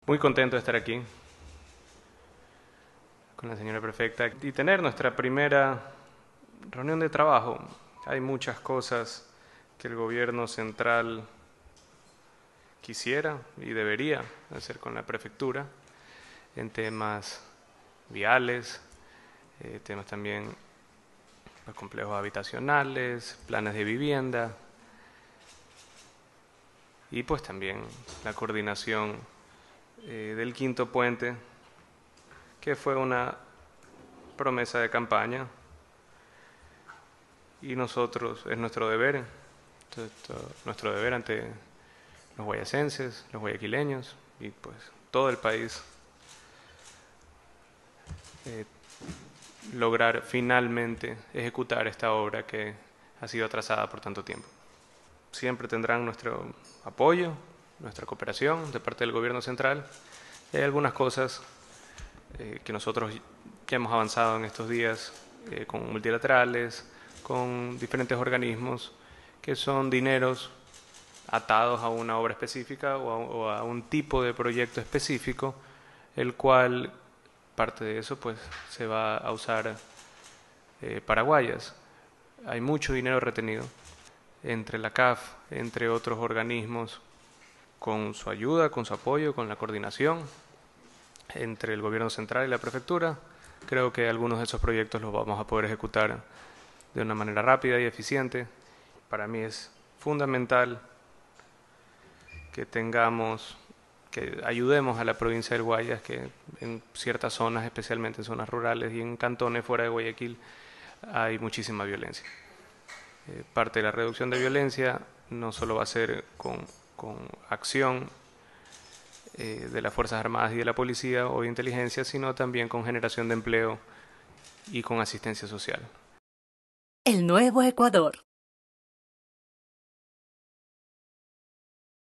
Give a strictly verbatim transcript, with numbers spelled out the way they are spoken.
Muy contento de estar aquí con la señora prefecta y tener nuestra primera reunión de trabajo. Hay muchas cosas que el gobierno central quisiera y debería hacer con la prefectura en temas viales, eh, temas también los complejos habitacionales, planes de vivienda y pues también la coordinación eh, del quinto puente, que fue una promesa de campaña y nosotros, es nuestro deber, esto, nuestro deber ante los guayacenses, los guayaquileños y pues todo el país, eh, lograr finalmente ejecutar esta obra que ha sido atrasada por tanto tiempo. Siempre tendrán nuestro apoyo, nuestra cooperación de parte del gobierno central. Y hay algunas cosas eh, que nosotros ya hemos avanzado en estos días eh, con multilaterales, con diferentes organismos, que son dineros atados a una obra específica o a, o a un tipo de proyecto específico, el cual parte de eso pues se va a usar eh, para Guayas. Hay mucho dinero retenido entre la C A F, entre otros organismos, con su ayuda, con su apoyo, con la coordinación entre el gobierno central y la prefectura. Creo que algunos de esos proyectos los vamos a poder ejecutar de una manera rápida y eficiente. Para mí es fundamental que tengamos, que ayudemos a la provincia del Guayas, que en ciertas zonas, especialmente en zonas rurales y en cantones fuera de Guayaquil, hay muchísima violencia. Eh, parte de la reducción de violencia no solo va a ser con, con acción eh, de las Fuerzas Armadas y de la Policía o de inteligencia, sino también con generación de empleo y con asistencia social. El Nuevo Ecuador.